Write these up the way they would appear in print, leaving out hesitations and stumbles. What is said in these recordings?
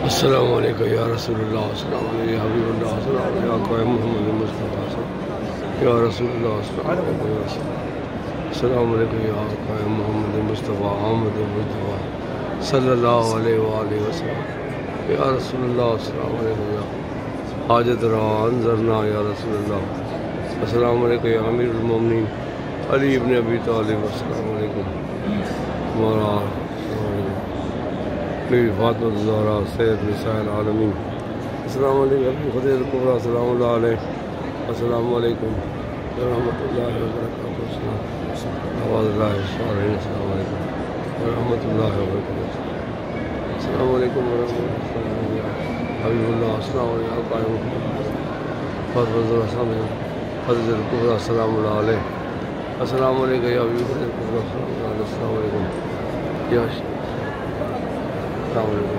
السلام علیکم یا رسول اللہ، السلام علیکم یا حبیب اللہ، السلام علیکم یا قائم محمد مصطفیٰ یا رسول اللہ، السلام علیکم یا قائم محمد مصطفیٰ احمد مصطفیٰ صلی اللہ علیہ وآلہ وسلم یا رسول اللہ، السلام علیکم یا حاجت روا انظرنا یا رسول اللہ، السلام علیکم یا امیر المومنین علی ابن ابی طالب، السلام علیکم مولا فاطمہ الزہرا سید نساء العالمین، السلام علیکم خدیجہ الکبریٰ، السلام اللہ علیہ، السلام علیکم ورحمۃ اللہ وبرکاتہ، آواز اللہ الشارعین، السلام علیکم ورحمۃ اللہ وبرکاتہ، السلام علیکم ورحمۃ اللہ حبیب اللہ، السلام علیکم قائم فاطمہ الزہرا خدیجہ الکبریٰ، السلام اللہ علیہ، السلام علیکم یا حبیب الکبریٰ، السلام علیکم یا السلام علیکم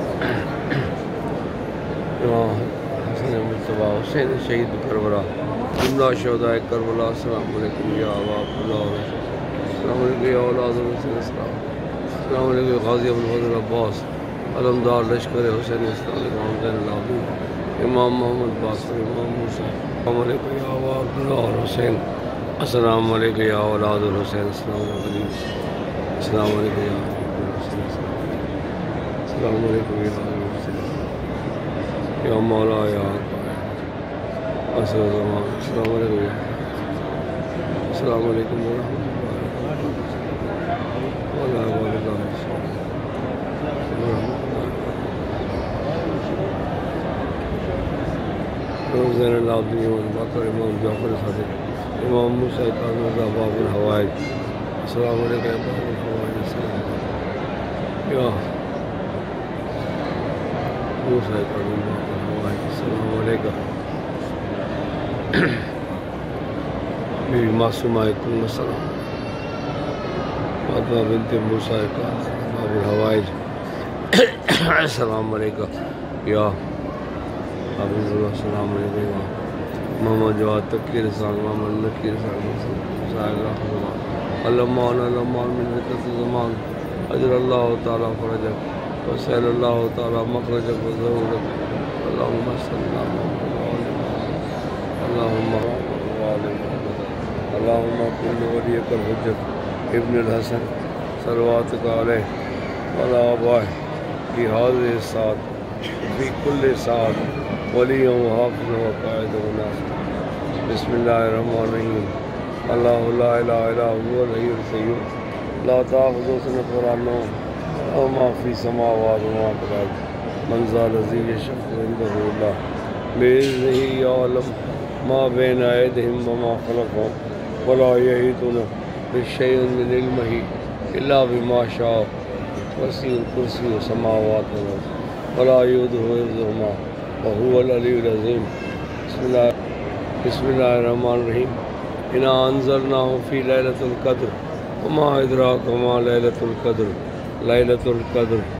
حسن مصطفیٰ حسین شہید کربلا، جملہ شہداء کربلا، السلام علیکم یا ابا عبداللہ، السلام علیکم یا اولاد حسین اسلام، السلام علیکم غازی ابوالفضل عباس علمدار لشکر حسین اسلام، امام زین العابدین، امام محمد باقر، امام موسیٰ، السلام علیکم یا ابا عبداللہ حسین، السلام علیکم یا اولاد الحسین، السلام علیکم، السلام علیکم یا السلام علیکم یا مولا یا السلام علیکم، السلام علیکم ورحمۃ اللہ وبرکاتہ، زین العابدین باقر، امام جعفر صادق، امام موسیٰ کاظم رضا باب الحوائج، السلام علیکم یا باب الحوائج، یا موسیٰ کاظم باب الحوائج، السلام علیکم بی معصومہ کل السلام، فاطمہ بنت موسیٰ کاظم باب الحوائج، السلام علیکم یا حافظ اللہ، السلام علیکم یا محمد جواد تقی رسال، محمد نقی رسال، علمان من ذکرت زمان، اجر اللہ تعالیٰ فرجک وسائل اللہ تعالیٰ مخرجک وضرورک، اللہم صلی اللہ اللہم اللہم کل ولیک الحجت ابن الحسن صلواتک علیہ وعلی آبائہ فی حاضر الساعت فی کل ساعت ولی و حافظ و قائد و ناصر، بسم اللہ الرحمن الرحیم، اللہ لا الہ الا هو الحی القیوم لا تأخذہ سنۃ ولا نوم له ما فی السماوات و ما فی الارض، من ذا الذی یشفع عنده الا بإذنہ، یعلم ما بین ایدیہم وما خلفہم ولا یحیطون بشیء من علمہ الا بما شاء، وسع الکرسی السماوات والارض ولا یؤودہ حفظہما وهو العلی العظیم، بسم اللہ الرحمن الرحیم، انا انزلناہ فی لیلۃ القدر وما ادراک ما لیلۃ القدر، لیلۃ القدر